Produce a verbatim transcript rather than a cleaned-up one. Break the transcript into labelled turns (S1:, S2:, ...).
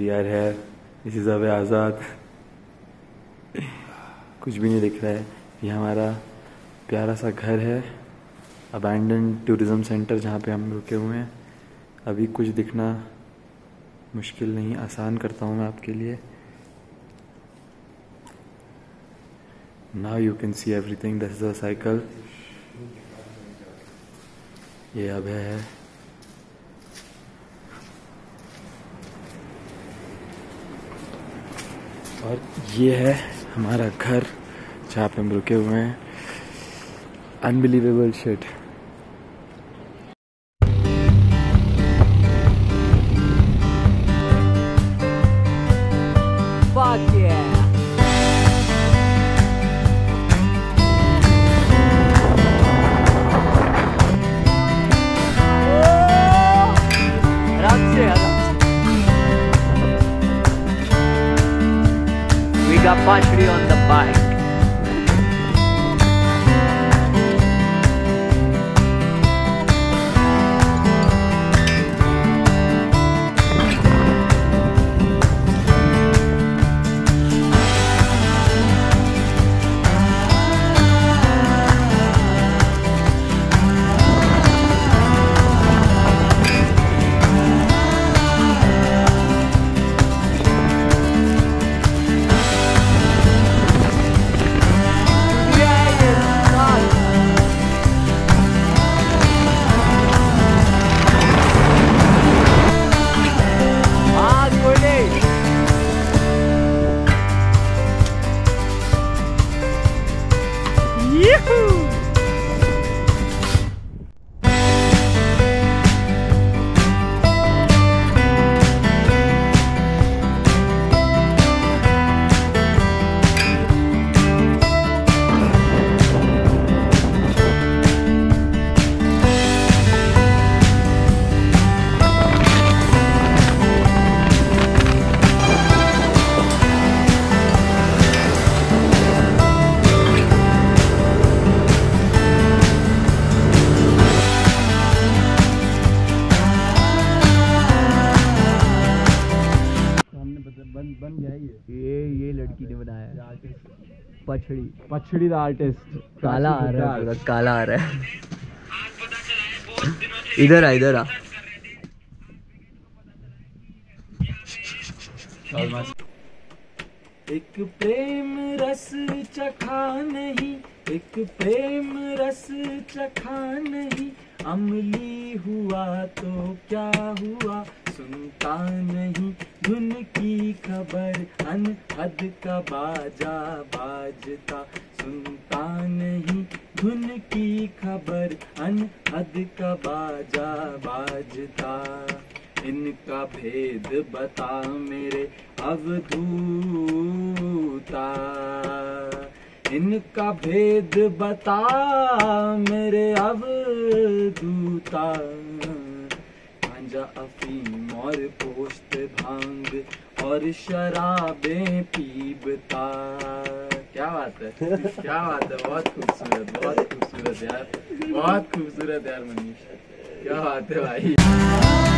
S1: We are here, this is Avi Azad. कुछ भी नहीं दिख रहा है। ये हमारा प्यारा सा घर है, अबैंडन टूरिज़्म सेंटर जहाँ पे हम रुके हुए हैं। अभी कुछ दिखना मुश्किल नहीं, आसान करता हूँ मैं आपके लिए। Now you can see everything. This is a cycle. ये अब है और ये है हमारा घर जहाँ पे हम रुके हुए हैं। Unbelievable shit.
S2: Fuck yeah! We got Pachdi on the bike.
S1: बन गया ये
S2: ये ये लड़की ने बनाया। पछड़ी
S1: पछड़ी द आर्टिस्ट।
S2: काला आ रहा है, पूरा काला आ रहा है। इधर आ, इधर आ।
S1: एक प्रेम रस चखा नहीं, एक प्रेम रस चखा नहीं, अमली हुआ तो क्या हुआ, सुनता नहीं धुन की खबर, अनहद का बाजा बाजता, सुनता नहीं धुन की खबर, अनहद का बाजा बाजता। इनका भेद बता मेरे अवधूता, इनका भेद बता मेरे अवधूता। गांजा अफीम और पोस्त भांग और शराबें पीबता। क्या बात है, क्या बात है, बहुत खूबसूरत, बहुत खूबसूरत यार, बहुत खूबसूरत यार मनीष, क्या बात है भाई।